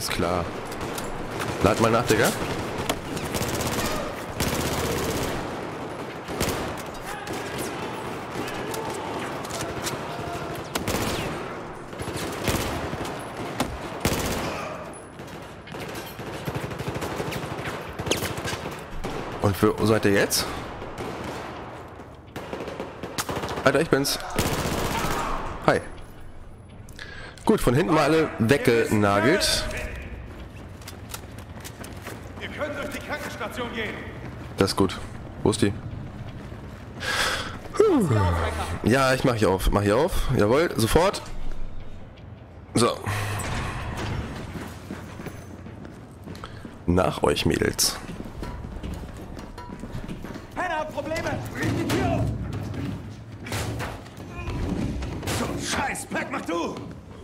Alles klar. Lad mal nach, Digga. Und wo seid ihr jetzt? Alter, ich bin's. Hi. Gut, von hinten mal alle weggenagelt. Wir können durch die Krankenstation gehen. Das ist gut. Wo ist die? Ja, ich mach hier auf. Mach hier auf. Jawohl, sofort. So. Nach euch, Mädels. Hannah hat Probleme. Brich die Tür auf. So, Scheiß, Pack, mach du.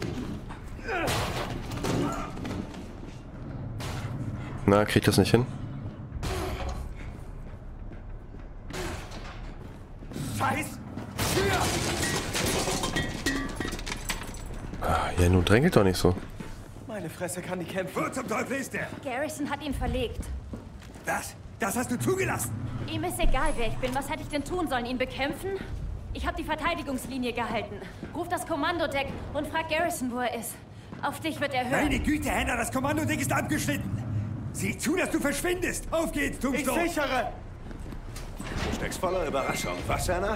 Na, krieg ich das nicht hin? Scheiß. Tür. Ja, nun drängelt doch nicht so. Meine Fresse, kann die kämpfen. Wo zum Teufel ist der? Garrison hat ihn verlegt. Was? Das hast du zugelassen? Ihm ist egal, wer ich bin. Was hätte ich denn tun sollen? Ihn bekämpfen? Ich habe die Verteidigungslinie gehalten. Ruf das Kommandodeck und frag Garrison, wo er ist. Auf dich wird er hören. Meine Güte, Hannah, das Kommandodeck ist abgeschnitten. Sieh zu, dass du verschwindest. Auf geht's, Ich Tombstone. sichere. Du steckst voller Überraschung. Was, Hannah?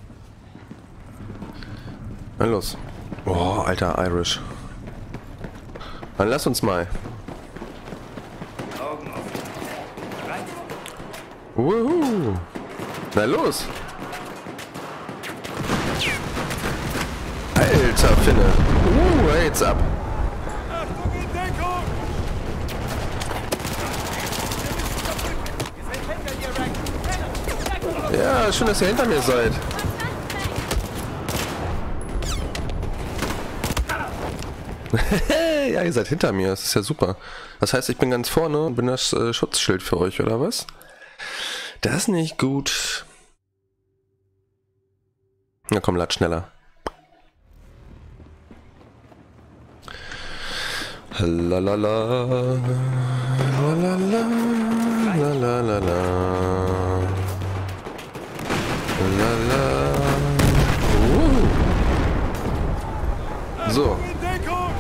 Na los. Oh, alter Irish. Dann lass uns mal. Augen offen. Bereit? Wuhu. Na los. Alter Finne. Jetzt ab. Achtung in Deckung. Wir sind hinter dir, Rank. Hannah, Ja, schön, dass ihr hinter mir seid. Ja, ihr seid hinter mir. Das ist ja super. Das heißt, ich bin ganz vorne und bin das Schutzschild für euch, oder was? Das ist nicht gut. Na komm, lad schneller. Lalala. Lalala. Lalala. Lalala. So. in Deckung.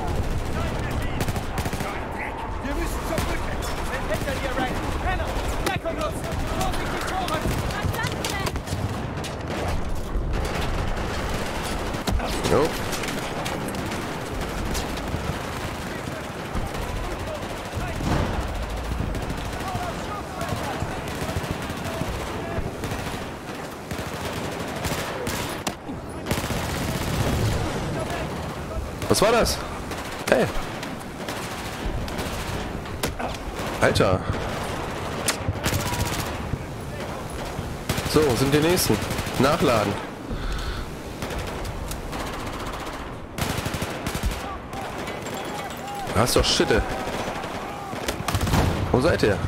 Wir müssen zur Brücke. Wir sind hinter dir, Rank. Hannah, Deckung nutzen. Vorsichtig voran. Jo. Was war das? Hey. Alter. So, sind die nächsten. Nachladen. Hast doch Schitte. Wo seid ihr?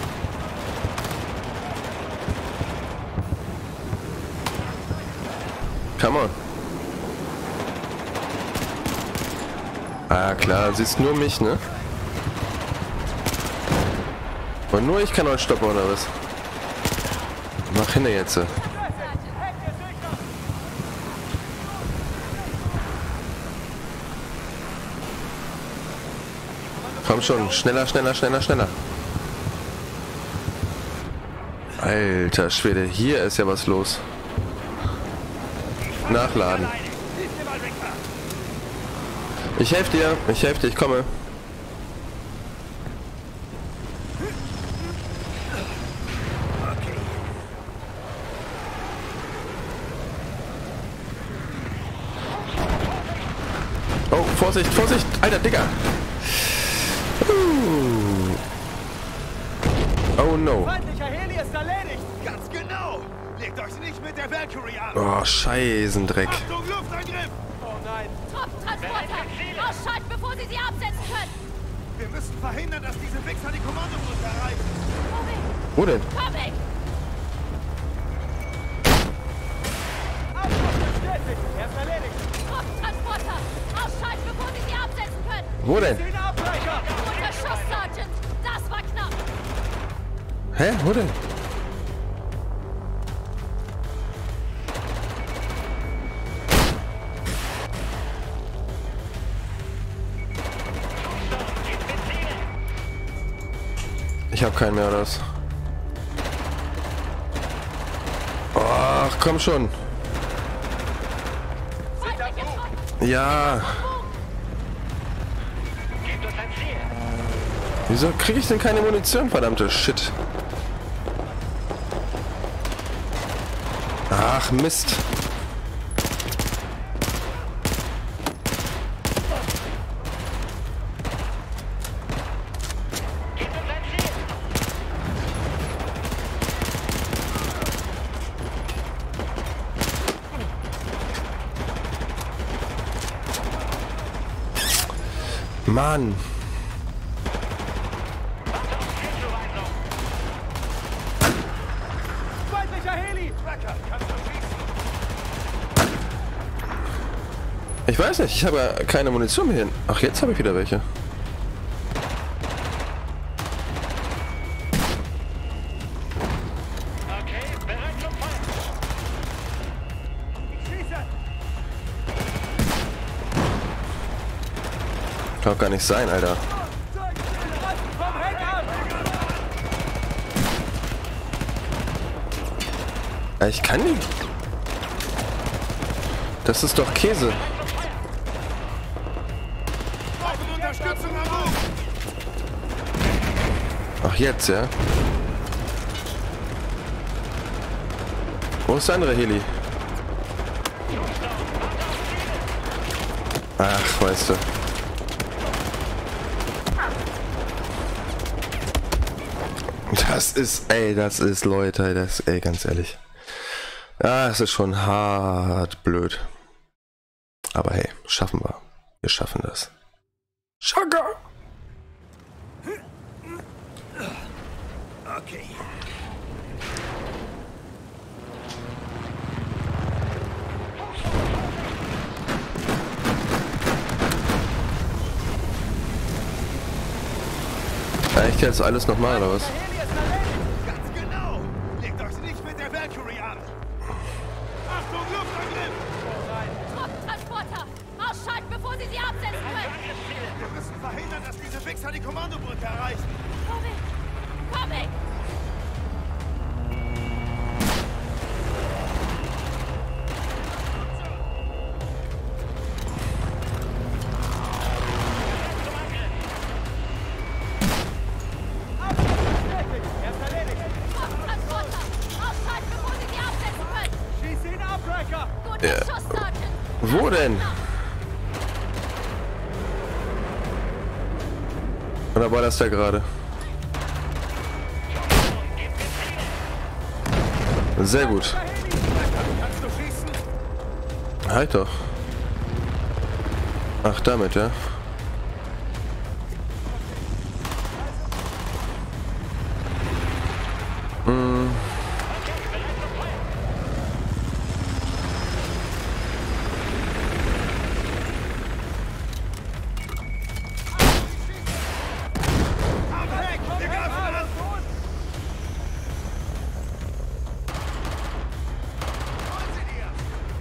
Come on. Ah klar, siehst nur mich, ne? Und nur ich kann euch stoppen, oder was? Mach hin jetzt. Komm schon, schneller, schneller, schneller, schneller. Alter Schwede, hier ist ja was los. Nachladen. Ich helfe dir, ich komme. Oh, Vorsicht, Vorsicht, alter Digga. Oh no. Feindlicher Heli ist erledigt. Ganz genau. Legt euch nicht mit der Valkyrie an. Oh, Scheißendreck. Achtung, Luftangriff. Oh nein. Truppentransporter! Ausschalten, bevor sie absetzen können! Wir müssen verhindern, dass diese Wichser die Kommandobrücke erreichen. Wo denn? Komm weg! Abschluss bestätigt. Er ist erledigt. Truppentransporter! Ausschalten, bevor sie absetzen können! Wo denn? Den Ableiter. Hä? Wo denn? Ich hab keinen mehr, oder was? Ach, komm schon. Ja. Wieso kriege ich denn keine Munition, verdammte Shit? Ach, Mist. Mann. Feindlicher Heli! Tracker, kannst du schießen? Ich weiß nicht, ich habe ja keine Munition mehr hin. Ach, jetzt habe ich wieder welche. Okay, bereit zum Feuer. Ich schieße! Kann doch gar nicht sein, Alter. Vom Heck ab! Ich kann nicht. Das ist doch Käse. Brauchen Unterstützung am Ruf! Ach, jetzt, ja? Wo ist der andere Heli? Ach, weißt du. Das ist, Leute, ganz ehrlich. Ja, es ist schon hart blöd. Aber hey, schaffen wir. Wir schaffen das. Schaka! Okay. Echt jetzt alles nochmal, oder was? Ganz genau. Legt euch nicht mit der Valkyrie an. Achtung, Luftangriff! Truppentransporter! Ausschalten, bevor sie absetzen können! Wir müssen verhindern, dass diese Wichser die Kommandobrücke erreichen. Coming! Er ist erledigt! Truppentransporter! Ausschalten, bevor sie absetzen können! Schieß ihn ab, Tracker! Guter Ja. Schuss, Sergeant! Wo denn? Oder war das da gerade? Sehr gut. Kannst du schießen? Halt doch. Ach, damit, ja? Wir greifen an! Holen Sie dir!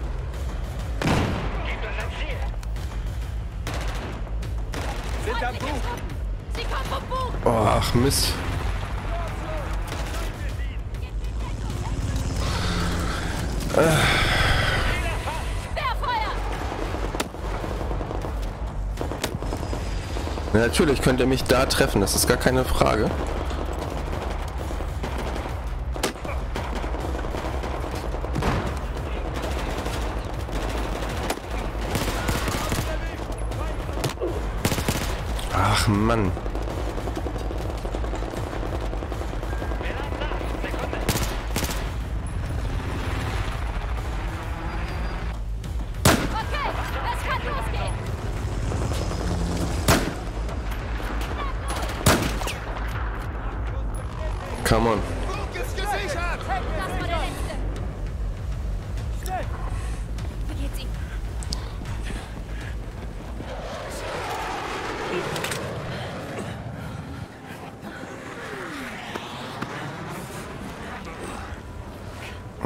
Sind am Buch! Sie kommen vom Buch! Oh, ach, Mist. Sperrfeuer! Ja, natürlich könnt ihr mich da treffen, das ist gar keine Frage. Ach Mann. Okay, es kann losgehen! Come on. Bug ist gesichert! Das war der letzte! Schnell! Wie geht's Ihnen?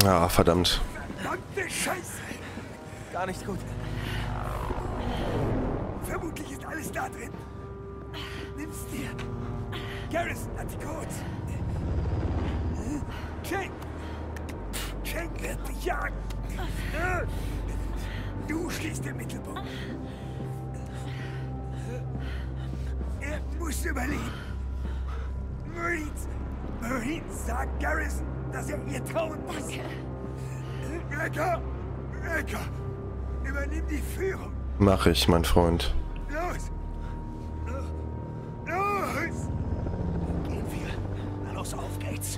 Ah, verdammt. Verdammte Scheiße! Gar nicht gut. Vermutlich ist alles da drin. Nimm's dir. Garrison hat die Codes. Cheng wird dich jagen. Du stehst im Mittelpunkt. Er muss überleben. Marines, sagt Garrison, dass er ihr trauen muss. Danke. Wrecker, übernimm die Führung. Mach ich, mein Freund. Los! Los! Gehen wir. Na los, auf geht's.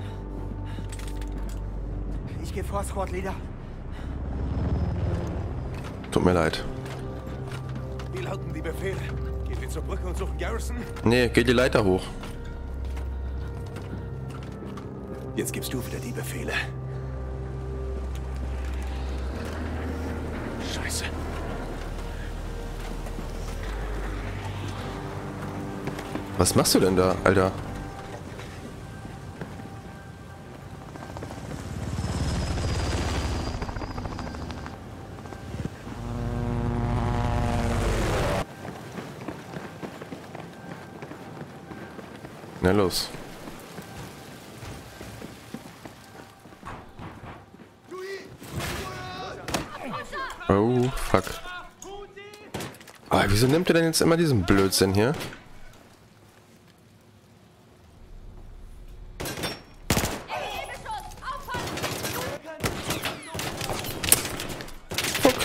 Ich gehe vor, Squad Leader. Tut mir leid. Wie lauten die Befehle? Gehen wir zur Brücke und suchen Garrison? Nee, geh die Leiter hoch. Jetzt gibst du wieder die Befehle. Scheiße. Was machst du denn da, Alter? Na los. Oh, fuck. Ah, wieso nimmt er denn jetzt immer diesen Blödsinn hier? Fuck.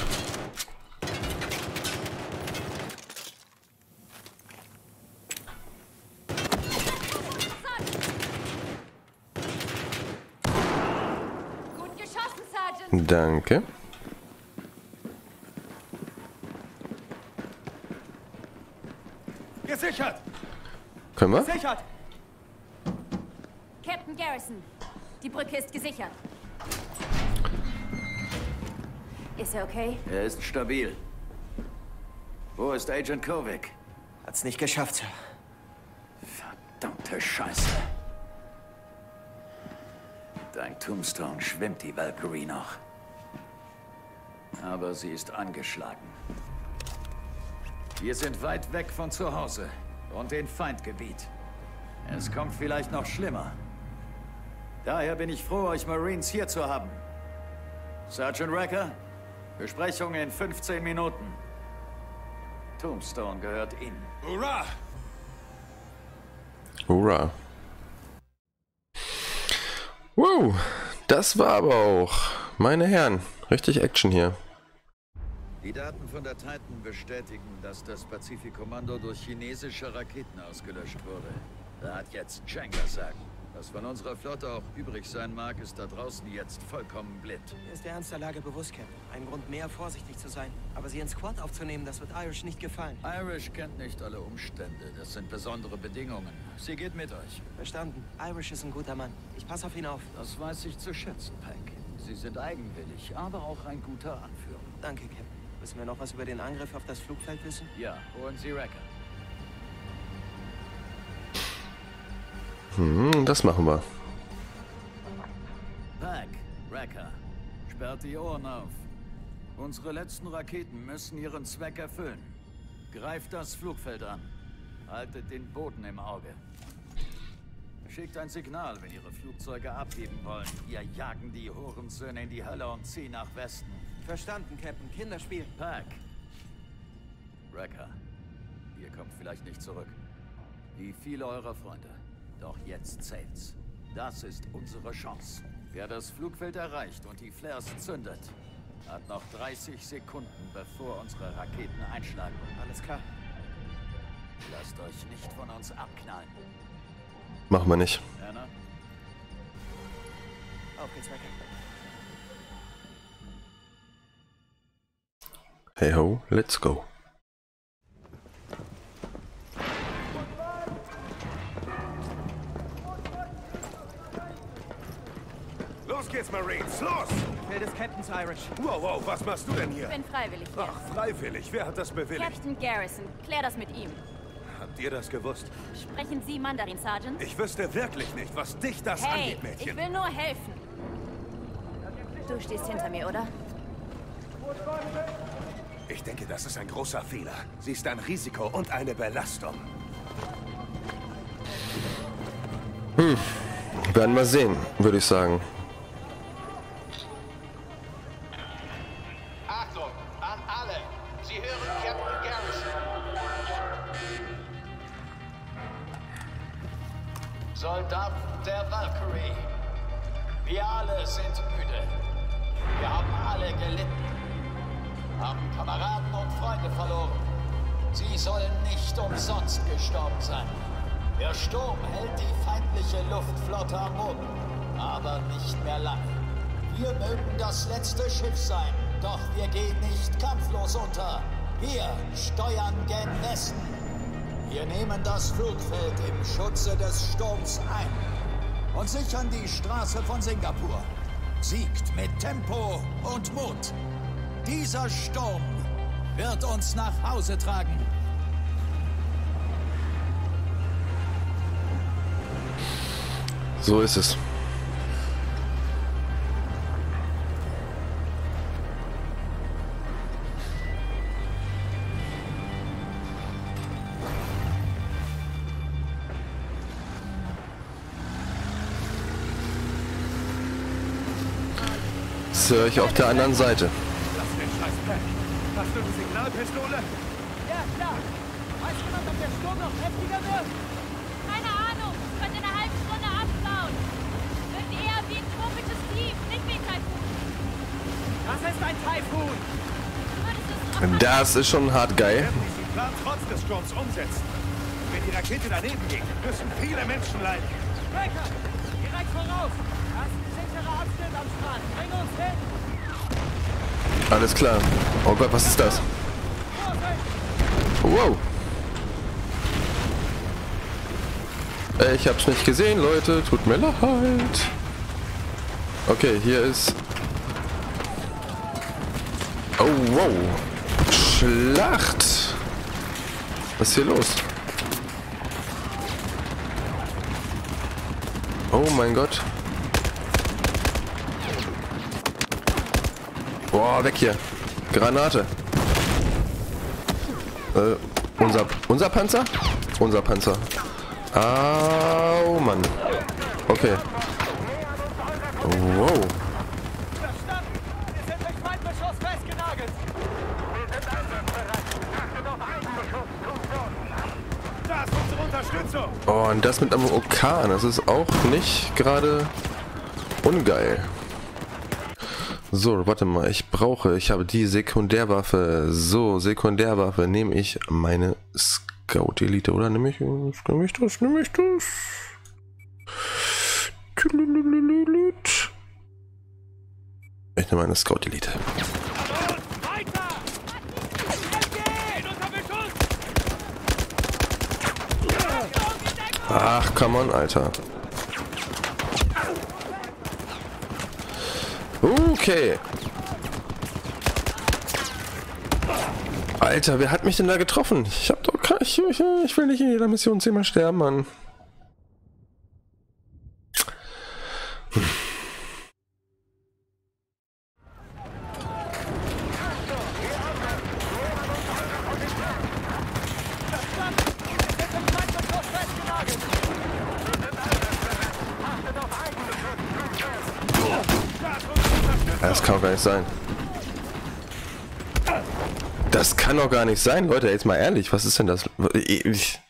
Gut geschossen, Sergeant. Danke. Gesichert! Können wir? Sichert! Captain Garrison, die Brücke ist gesichert. Ist er okay? Er ist stabil. Wo ist Agent Kovic? Hat's nicht geschafft, Sir. Verdammte Scheiße. Dank Tombstone schwimmt die Valkyrie noch. Aber sie ist angeschlagen. Wir sind weit weg von zu Hause und in Feindgebiet. Es kommt vielleicht noch schlimmer. Daher bin ich froh, euch Marines hier zu haben. Sergeant Wrecker, Besprechung in 15 Minuten. Tombstone gehört Ihnen. Hurra! Hurra. Wow, das war aber auch, meine Herren, richtig Action hier. Die Daten von der Titan bestätigen, dass das Pazifik-Kommando durch chinesische Raketen ausgelöscht wurde. Da hat jetzt Cheng das Sagen. Was von unserer Flotte auch übrig sein mag, ist da draußen jetzt vollkommen blind. Mir ist der Ernst der Lage bewusst, Captain. Ein Grund mehr, vorsichtig zu sein. Aber Sie ins Squad aufzunehmen, das wird Irish nicht gefallen. Irish kennt nicht alle Umstände. Das sind besondere Bedingungen. Sie geht mit euch. Verstanden. Irish ist ein guter Mann. Ich passe auf ihn auf. Das weiß ich zu schätzen, Pack. Sie sind eigenwillig, aber auch ein guter Anführer. Danke, Captain. Müssen wir noch was über den Angriff auf das Flugfeld wissen? Ja, holen Sie Wrecker. Das machen wir. Pack, Wrecker, sperrt die Ohren auf. Unsere letzten Raketen müssen ihren Zweck erfüllen. Greift das Flugfeld an. Haltet den Boden im Auge. Schickt ein Signal, wenn Ihre Flugzeuge abheben wollen. Wir jagen die Hurensöhne in die Hölle und ziehen nach Westen. Verstanden, Captain. Kinderspiel. Pack. Wrecker, ihr kommt vielleicht nicht zurück. Wie viele eurer Freunde. Doch jetzt zählt's. Das ist unsere Chance. Wer das Flugfeld erreicht und die Flares zündet, hat noch 30 Sekunden, bevor unsere Raketen einschlagen. Alles klar. Lasst euch nicht von uns abknallen. Machen wir nicht. Werner? Auf geht's, Wrecker. Hey ho, let's go. Los geht's, Marines, los! Befehl des Captains, Irish. Wow, wow, was machst du denn Ich hier? bin freiwillig hier. Ach, freiwillig. Wer hat das bewilligt? Captain Garrison, klär das mit ihm. Habt ihr das gewusst? Sprechen Sie Mandarin, Sergeant? Ich wüsste wirklich nicht, was dich das Hey, angeht, ich Mädchen. will nur helfen. Du stehst hinter mir, oder? Ich denke, das ist ein großer Fehler. Sie ist ein Risiko und eine Belastung. Werden wir sehen, würde ich sagen. Achtung, an alle! Sie hören Captain Garrison. Soldaten der Valkyrie. Wir alle sind müde. Wir haben alle gelitten. Haben Kameraden und Freunde verloren. Sie sollen nicht umsonst gestorben sein. Der Sturm hält die feindliche Luftflotte am Boden, aber nicht mehr lange. Wir mögen das letzte Schiff sein, doch wir gehen nicht kampflos unter. Wir steuern gen Westen. Wir nehmen das Flugfeld im Schutze des Sturms ein und sichern die Straße von Singapur. Siegt mit Tempo und Mut. Dieser Sturm wird uns nach Hause tragen. So ist es. Das höre ich auf der anderen Seite. Lass den Scheiß weg. Hast du die Signalpistole? Ja, klar. Weiß jemand, ob der Sturm noch heftiger wird? Keine Ahnung. Wird in einer halben Stunde abflauen. Wird eher wie ein tropisches Tief, nicht wie ein Taifun. Das ist ein Taifun. Würdest du es Das ist schon hart geil. Werden Sie den Plan trotz des Sturms umsetzen? Wenn die Rakete daneben geht, müssen viele Menschen leiden. Striker, direkt voraus. Das ist ein sicherer Abschnitt am Strand. Bring uns hin. Alles klar. Oh Gott, was ist das? Wow. Ich hab's nicht gesehen, Leute. Tut mir leid. Okay, hier ist... Oh, wow. Schlacht. Was ist hier los? Oh mein Gott. Boah, weg hier. Granate. Unser Panzer? Unser Panzer. Au, Mann. Okay. Wow. Verstanden. Wir sind durch Feindbeschuss festgenagelt. Da ist unsere Unterstützung. Oh, und das mit einem Orkan. Das ist auch nicht gerade ungeil. So, warte mal. Ich habe die Sekundärwaffe. So, Sekundärwaffe nehme ich meine Scout Elite, oder? Nehme ich das? Ich nehme meine Scout Elite. Weiter! Gehen unter Beschuss! Ach, come on, Alter. Okay. Alter, wer hat mich denn da getroffen? Ich hab doch ich will nicht in jeder Mission 10-mal sterben, Mann. Das kann doch gar nicht sein. Das kann doch gar nicht sein, Leute, jetzt mal ehrlich, was ist denn das?